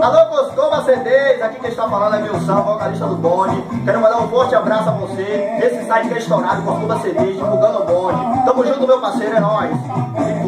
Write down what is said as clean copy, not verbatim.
Alô, Coscova CDs, aqui quem está falando é Wilson, vocalista do bonde. Quero mandar um forte abraço a você. Esse site que é estourado, Coscova CDs, divulgando o bonde. Tamo junto, meu parceiro, é nóis.